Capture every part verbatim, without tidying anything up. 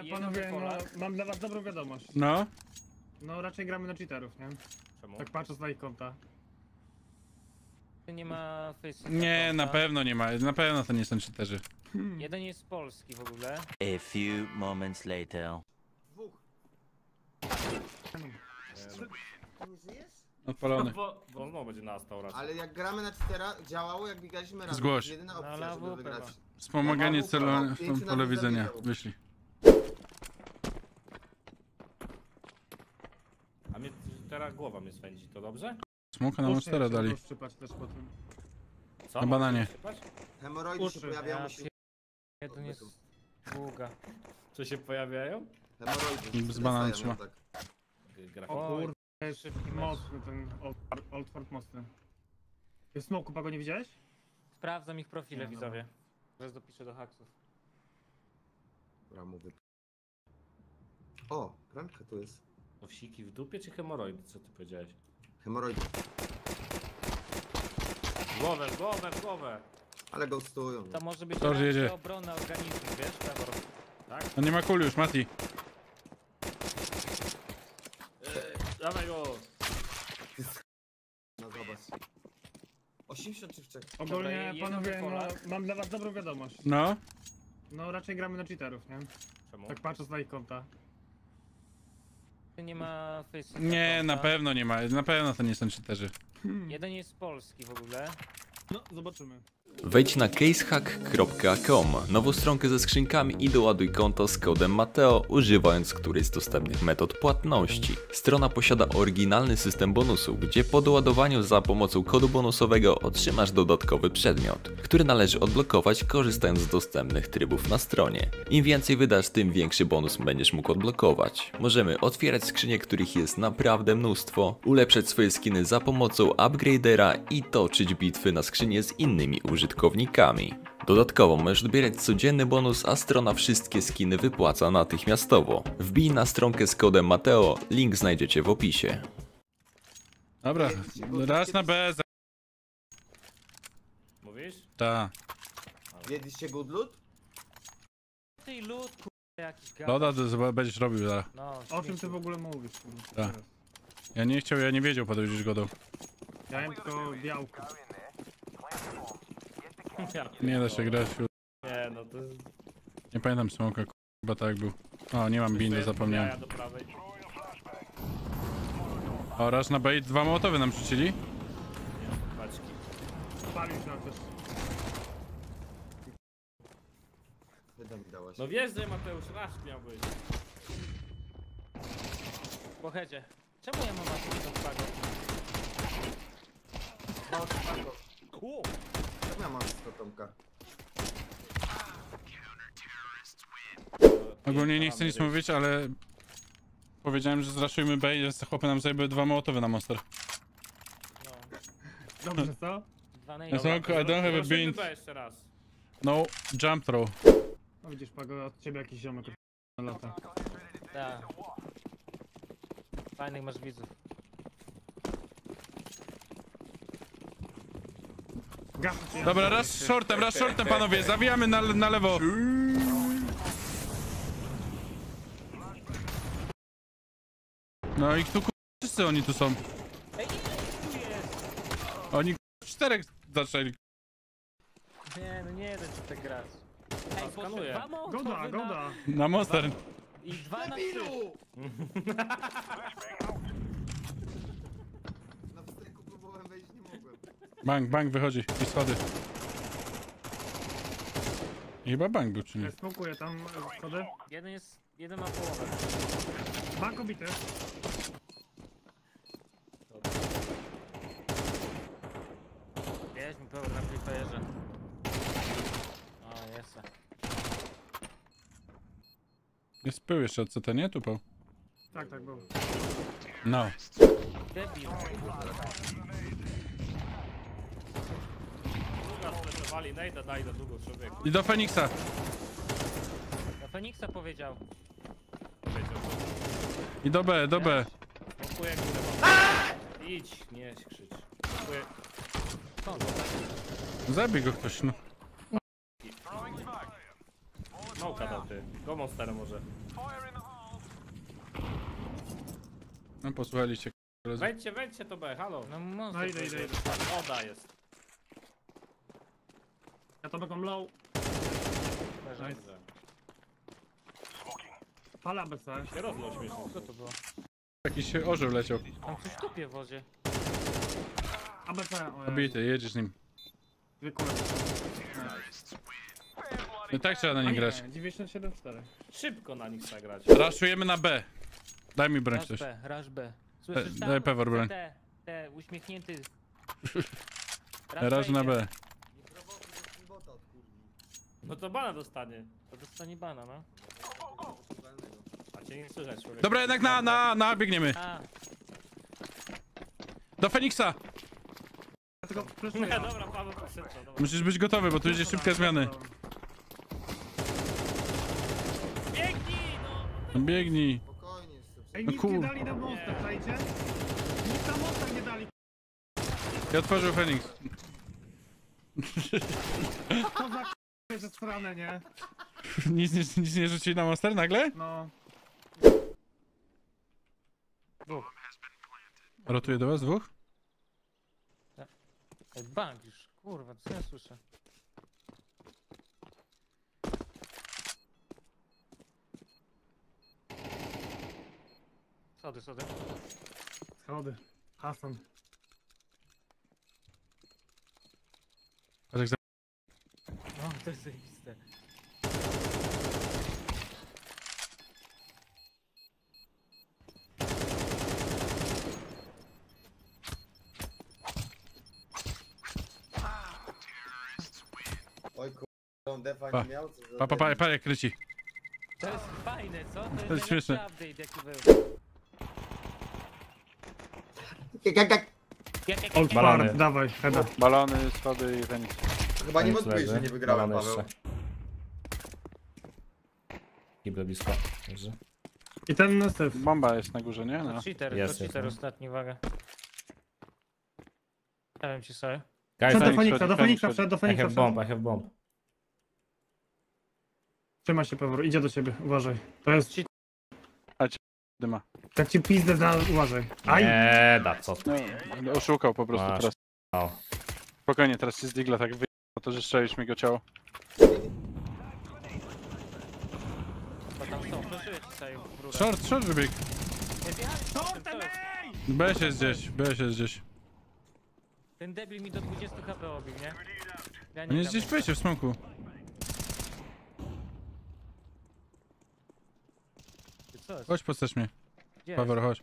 panowie, no, mam dla was dobrą wiadomość. No? No raczej gramy na cheaterów, nie? Czemu? Tak patrząc na ich konta. Nie ma face. Nie, na pewno nie ma, na pewno to nie są cheaterzy. Hmm. Jeden jest z Polski w ogóle. A few moments later. Dwóch. Nie żyjesz? Odpalony. Bo, bo znowu będzie nastał raczej. Ale jak gramy na cztera, działało jak biegaliśmy razem. Zgłoś. To jest jedyna No, opcja, ale żeby A W P wygrać. ma. Wspomaganie celu w pole widzenia. Wyszli. A mnie teraz głowa mnie swędzi, to dobrze? Smoka na monstera dali. Szczypać też po tym. Co? Na bananie. Hemoroidy się Uszy. pojawiają, Ja musi... Jeden jest długa. Czy się pojawiają? Hemoroidy. Z banan Dostają, trzyma. tak. Grafik. O Oj, kurde, jest szybki mocny ten Old, Old Fort mocny. Jest smoku, Pago, nie widziałeś? Sprawdzam ich profile, Nie, widzowie. Zaraz dopiszę do haksów. Dobra, mówię. O, pranka tu jest. Owsiki w dupie czy hemoroidy? Co ty powiedziałeś? Hemoroidy. W głowę, w głowę, w głowę! Ale ghostują. To może być Dobrze, jedzie. reakcja obronna organizmu, wiesz, Pewor? Tak? No nie ma kuli już, Mati. Eee, dawaj go! No zobacz. osiemdziesiąt czy w Czech? Ogólnie, jeden panowie, no, Polak. mam dla was dobrą wiadomość. No? No raczej gramy na cheaterów, nie? Czemu? Tak patrząc na ich konta. Nie ma face. Nie, na pewno nie ma, na pewno to nie są cheaterzy. Jeden jest z Polski w ogóle. No, zobaczymy. Wejdź na casehack kropka com, nową stronkę ze skrzynkami i doładuj konto z kodem Mateo, używając którejś z dostępnych metod płatności. Strona posiada oryginalny system bonusów, gdzie po doładowaniu za pomocą kodu bonusowego otrzymasz dodatkowy przedmiot, który należy odblokować korzystając z dostępnych trybów na stronie. Im więcej wydasz, tym większy bonus będziesz mógł odblokować. Możemy otwierać skrzynie, których jest naprawdę mnóstwo, ulepszać swoje skiny za pomocą upgradera i toczyć bitwy na skrzynie z innymi użytkownikami. Dodatkowo możesz odbierać codzienny bonus, a strona wszystkie skiny wypłaca natychmiastowo. Wbij na stronkę z kodem Mateo, link znajdziecie w opisie. Dobra, raz na B. za- Mówisz? Ta. Wiedliście good loot? Ty lud, kurde, jakiś gad. Loda to z- będziesz robił zaraz. No, O czym ty śmieci. w ogóle mówisz? kurde? Tak. Ja nie chciał, ja nie wiedział, podejdziesz godą. Ja wiem tylko białko. Ja Nie da się grać. Nie, no to jest... Nie pamiętam smoka, chyba tak był. O, nie mam bindy, zapomniałem. Ja do prawej. O, raz na bait, dwa mołotowy nam rzucili. Paczki. Palił się nam też. Wydam mi dałaś. No wjeżdżaj Mateusz, rasz miał być. Po headzie. Czemu ja mam maskę do Pago? No, Pago. Ku! Jak ja mam wszystko Tomka? Ogólnie nie chcę nic mówić, ale... Powiedziałem, że zraszujmy B i że chłopy nam zajęły dwa mołotowy na monster. No, Dobrze, co? dwa na Ja jeden. są- I don't have a Prosimy bean. B jeszcze raz. No, jump throw. No widzisz, Pago, od ciebie jakiś ziomek na lata. Tak. Fajnych masz widzów. Gacha cię. Dobra, raz shortem, raz shortem, panowie, zawijamy na, na lewo. No i tu ku- wszyscy oni tu są. Ej, tu jest! Oni ku- czterech zaczęli. Nie, no nie wiem, czy tak grać. Ej, skanuję. poszły dwa mołotowy Goda, na... goda. Na monster. I dwa na trzy. Na wstryku próbowałem wejść, nie mogłem. Bang, bang, wychodzi. I schody. I chyba bang był, czy nie? Smokuję tam e, schody. Jeden jest... Jeden ma połowę. Bank obity. Wjeźdź mi power na Free Fire'ze. O, jest. Jest pył jeszcze od C T, nie? Tu pał. Tak, tak był. No. Debil. Druga stresowali, Nejda daj do długo człowieku. I do Feniksa. Do Feniksa powiedział. Powiedział. I do B, do B. Smokuję górę mam. Idź, nie krzycz. Smokuję. Skąd? Zabij go ktoś, no. Smoka dał. ty. Go monsterem może. No posłuchaliście. koledzy. Wejdźcie, wejdźcie to B, halo. No No monster. idę, idę, idę. Oda jest. Ja to mam low. Leży. Nice. Fala B C. Się rozlał śmiesznie. Co to było? Jakiś orzeł leciał. Tam coś tupie w wodzie. A B C. O, Obity, jedziesz nim. Zwykłe. No tak trzeba na nie grać. dziewięćdziesiąt siedem cztery. Szybko na nich zagrać. Raszujemy na B. Daj mi broń Rush coś. B, rush B. Słyszysz E, tam? daj Pewor broń. Te, te uśmiechnięty. Raz na idzie. B. Nie prowokuj, bo mi bota odkurwi. No to bana dostanie. To dostanie bana, no. A cię nie słychać, człowiek. Dobra, jednak na, na, na biegniemy. A, Do Feniksa. Ja tylko Nie, flashuję. dobra, Paweł, szybko, dobra. Musisz być gotowy, bo tu idzie szybkie zmiany. Biegnij, no! No biegnij. Spokojnie jeszcze. Ej, No nic kur- nie dali do monster, czajcie? Nic na monster nie dali. Ja otworzył Feniks. To za k***a ze strony, nie? Nic, nic, nic nie rzucili na monster nagle? No. Rotuje do was dwóch? ej, bank już. Kurwa, co ja słyszę? Sody, sody. Schody. Hasan. Patrz jak za... No, to jest zajebiste. Oj kur... on defa Pa. nie miał, co za Pa, pa, pa, pa, jak kryci. To jest fajne, co? To jest, To jest śmieszne. najlepszy update, jaki był. Jak, jak, jak? Jak, jak, Old jak, Balony. Fart, dawaj, heada. Balony, schody i Feniks. Chyba nie wątpisz, że nie wygrałem, Balony Paweł. Kible blisko. Dobrze. I ten syf. Bomba jest na górze, nie? To No. cheater, Jest, to jest, cheater no. ostatni, uwaga. Ja wiem ci sobie. Guys, Wszedł do Feniks, Feniksa, do Feniks, Feniksa, Feniks. wszedł do I Feniksa. have bomb, I have bomb. Trzyma się Pewor, idzie do ciebie, uważaj. To jest... Dyma. Jak ci pizdę da, uważaj. Aj! Nie, da, co ty. No, oszukał po prostu Masz. teraz. O. Spokojnie, teraz się z digla tak wy... to, że strzelisz mi go ciało. Bo tam są, flashuję ci sobie w rurę. Short, short wybieg. Nie wjechali, Shortem, to jest- ej! B jest gdzieś, B jest gdzieś. Ten debil mi do dwudziestu H P obił, nie? Ja On jest dam gdzieś w wejściu w smoku. Ty co jest? Chodź, postać mnie. Gdzie Paweł, chodź.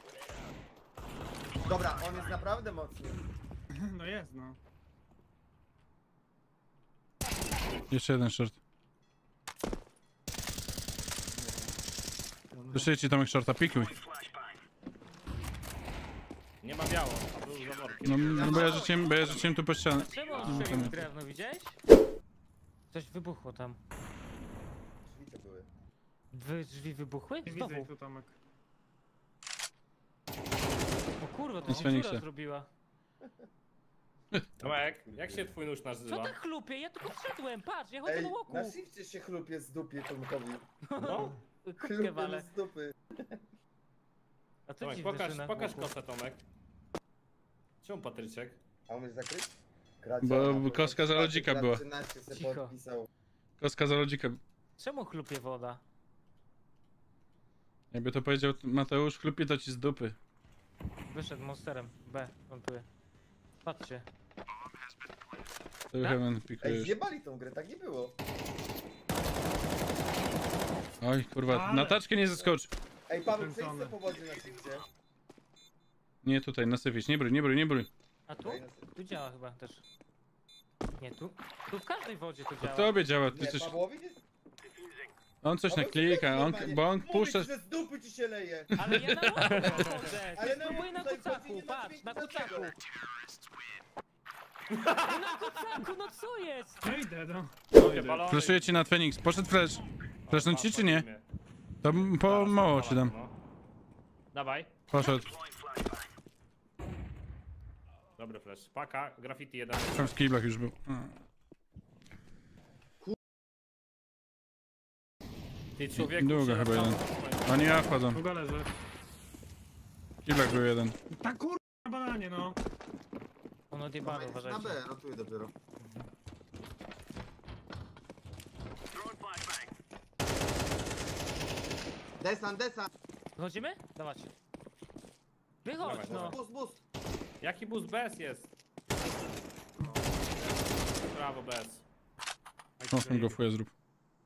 Dobra, on jest naprawdę mocny. No jest, no. Jeszcze jeden short. Wyszli ci Tomek shorta, pikuj. Nie ma biało, był za workiem. No, no bo ja rzuciłem, bo ja rzuciłem tu po ścianę. Czemu on strzelił w drewno, widziałeś? Coś wybuchło tam. Drzwi to były. Dwie drzwi wybuchły? Nie widzę Znowu. ich tu, Tomek. O kurwa, to Jest się Feniksa. dziura zrobiła. Tomek, jak się twój nóż Co nazywa? tak chlupie? Ja tylko wszedłem, patrz, ja chodzę Ej, na łoku. na shifcie się chlupie z dupie Tomkowi. No, Kubkę Chlupie walę. z dupy. A co Tomek, ci pokaż, wyszły na pokaż łoku? kosę, Tomek. Czemu Patryczek? A umiesz zakryć? Kracia, Bo na koska za lodzika lat była. trzynaście se Cicho. podpisał. Koska za lodzika. Czemu chlupie woda? Jakby to powiedział Mateusz, chlupie to ci z dupy. Wyszedł monsterem. B, wątuje. Patrzcie. To Tak? Heaven Ej, pikujesz. zjebali tą grę, tak nie było. Oj, kurwa, Ale- na taczkę nie zeskocz. Ej, Paweł, przejdź Kręcone. se powodzi na shifcie. Nie tutaj, na syfić, nie brój, nie brój, nie brój. A tu? Tu działa chyba też. Nie, tu? Tu w każdej wodzie to To działa. tobie działa, ty Nie, coś... Pawłowi nie... On coś Paweł, naklika, on, normalnie. bo on Mówię puszcza... ci, że z dupy ci się leje. Ale ja na łoku chodzę! Ale Ale no, spróbuj na tutaj kucaku, chodzi nie na patrz, na dźwięk kucaku! dlaczego? No na kucaku, no co jest? Ja idę, no. Balony. Flaszuję ci na Phoenix, poszedł flash. Flashnąć ci czy nie? To m- po mało ci dam. No. Dawaj. Poszedł. Dobry flash. Paka, graffiti jeden. Tam w kiblach już był. Ty człowieku, Długo się chyba tam- jeden. Oni ja wchodzą. Długo leży. Killek był jeden. Ta kurwa na bananie, no. On odjebany, Na uważajcie. B, rotuję dopiero. Desant, desant! Wychodzimy? Dawać. Wychodź, Dawaj, no. dawaj. Bus, bus! Jaki boost bez jest? Brawo bez. Mocno go fuję zrób.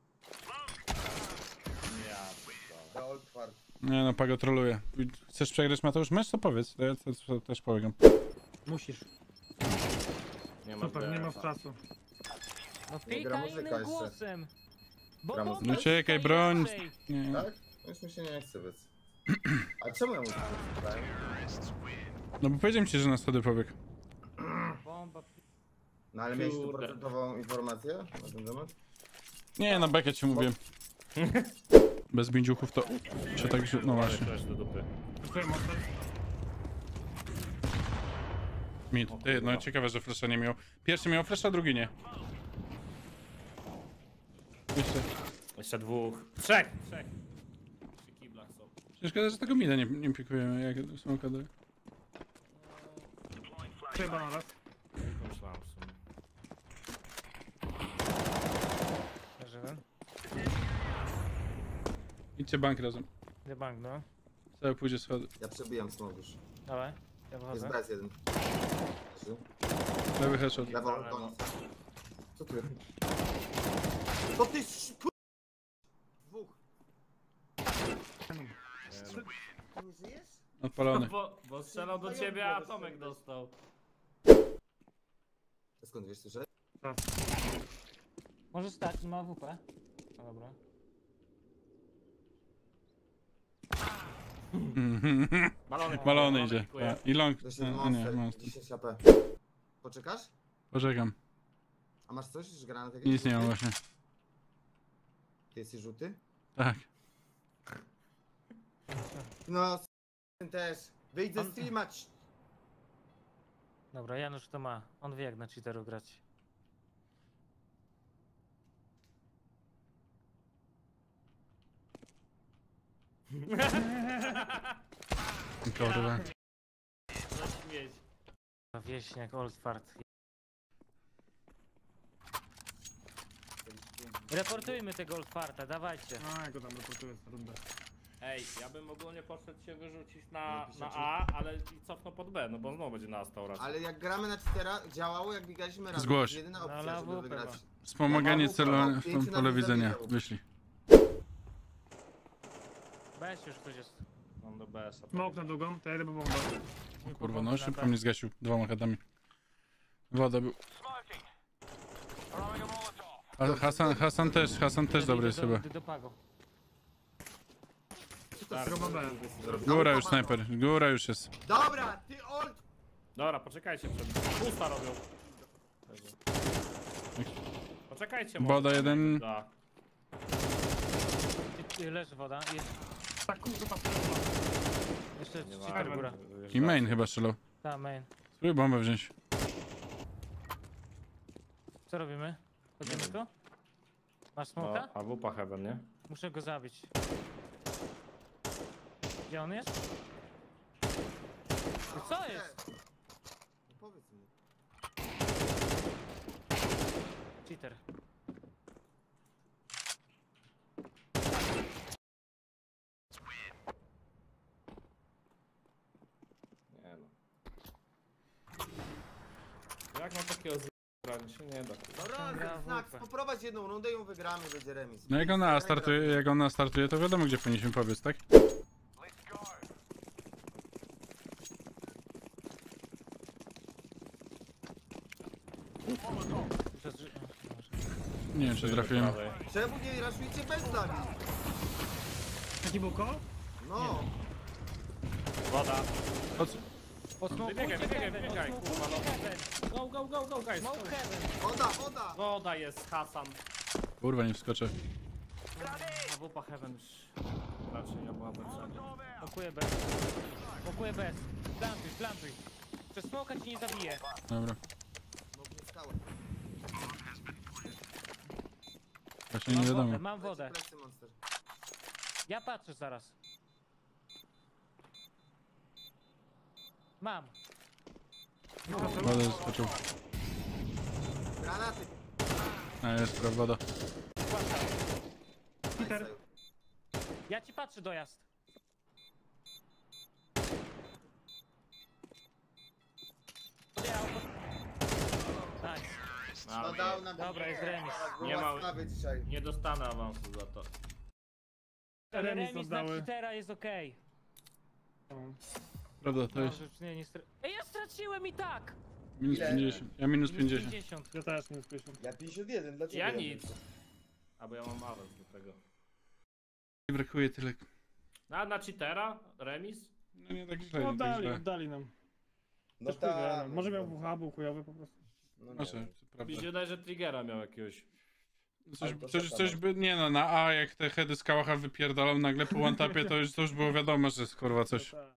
Ja Da old fart. Nie no, Pago troluje. Chcesz przegrać Mateusz mecz? To powiedz, to ja to, to też powiem. Musisz. nie ma Super, nie ma B S-a. czasu. No Nie gra pika muzyka innym jeszcze. głosem. Bo Gra bomba muzyka? No czekaj, stoi broń. inaczej. Nie. Tak? No już mi się nie chce być. A czemu ja muszę tak? No bo powiedziałem ci, że na schody pobiegł. Bomba. No ale miałeś tu Kurde. procentową informację na ten temat? Nie, na bekę ci mówiłem. Bez bindziuchów to się tak... źle- No Ale właśnie. też do dupy. Dziękuję mocno. Mid. Ty, no ciekawe, że flasha nie miał. Pierwszy miał flasha, drugi nie. Jeszcze. Jeszcze dwóch. Trzech! Trzech. Przy kiblach są. Szkoda, że tego mida nie, nie pikujemy, jak smoka daje. Trzeba na raz. Myślałem w sumie. Żyłem. Idźcie bank razem. The bank, no. Cały pójdzie schody. Ja przebijam smog już. Dawaj. Ja Jest wychodzę. B S jeden. Trzy. Lewy headshot. Lewo, Lewo. koniec. Co ty? To ty sz- ku- Dwóch. Nie żyjesz? Odpalony. Bo, bo strzelał do ciebie, a Tomek dostał. A skąd wiesz, słyszałeś? Może stać, nie ma W P. No dobra. Balony. Balony idzie. pikuje. Tak. I long. To się No, nie, monster, monster. dziesięć A P. Poczekasz? Poczekam. A masz coś? Już granat jakiś? Nic nie mam właśnie. Ty jesteś żółty? Tak. No, s- też. Wyjdź ze streama. cii. Dobra, Janusz to ma. On wie jak na cheateru grać. Kurwa. Zaśmieć. Wieśniak, old fart. Reportujmy tego old farta, dawajcie. A, ja go tam reportuję z rundę. Ej, ja bym ogólnie poszedł się wyrzucić na, na A, ale i cofnął pod B, no bo znowu będzie na stał raczej. Ale jak gramy na cztera, działało jak biegaliśmy razem. Zgłoś. To jest jedyna No, opcja, ale żeby A W P wygrać. ma. Wspomaganie No, celu no, pięciu w pole nawet widzenia. zabijał. Wyszli. Weź już ktoś jest. Mam do B S-a. Smoke na długą, to ja idę po bombę. Kurwa, no szybko mnie zgasił dwoma headami. Woda był. A Hasan, Hasan też, Hasan też dobry jest do, chyba. do, do Pago. Drugą B. Góra już snajper, góra już jest. Dobra, ty old! Dobra, poczekajcie przed... Pusta robią. Poczekajcie może. Woda jeden. Da. Ty- ty- Leży woda. Jest Ta kurwa. jeszcze Nie ma. cheater góra. I main chyba strzelał. Ta, main. Spróbuj bombę wziąć. Co robimy? Chodzimy Nie wiem. tu? Masz No, smoka? a wupa heaven, nie? Muszę go zabić. Gdzie on jest? I co jest? No powiedz mu. Cheater. Nie no. Jak mam takiego z***a? się nie da. Dobra, Gra w znak, łupę. poprowadź jedną rundę i ją wygramy, będzie remis. No jak ona startuje, jak ona startuje, to wiadomo gdzie powinniśmy pobiec, tak? Przez... o, Nie wiem czy trafiłem. Prawej. Czemu nie raszujcie bez nami? Taki buko? No. Woda. O co? Odsmokujcie Wybiegaj, wybiegaj, heaven, wybiegaj, kurwa, no. odsmokujcie heaven. Go, go, go, go, guys. Smoke heaven. Woda, woda! Woda jest, Hasan. Kurwa nie wskoczę. A wupa heaven już... Raczej ja byłabym sobie. Smokuję bez. Smokuję bez. Plantuj, plantuj. Przez smoka ci nie zabije. Dobra. No nie skała. Właśnie nie Mam wiadomo. wodę, mam wodę. Plecy, monster. Ja patrzę zaraz. Mam. Wodę skoczył. Granaty. A jest prawa woda. Płata. Peter. Ja ci patrzę dojazd. Podjechał. Nice. A, No dał nam Dobra, jest remis. Nie ma- Łaskawy dzisiaj. Nie dostanę awansu za to. Ale Remis remis na oddały. cheatera jest okej. Prawda, to jest Dobrze, nie, nie stra... Ej, ja straciłem i tak! minus Ile? pięćdziesiąt. Ja minus Minus pięćdziesiąt. Ja też minus pięćdziesiąt. Ja pięćdziesiąt jeden, dlaczego? Ja ja nic. Albo ja mam awans do tego. Nie brakuje tyle. A na cheatera? Remis? No nie tak źle, No nie tak oddali, źle. oddali nam. No Też tak, tak. może miał W H, był chujowy po prostu. No nie Może, wiem. to prawda. Mi się wydaje, że Triggera miał jakiegoś. Coś, Ale to coś, szata, coś no. by, nie no, na A jak te heady z kałacha wypierdolą nagle po one-tapie, to już, to już było wiadomo, że jest kurwa coś. No tak.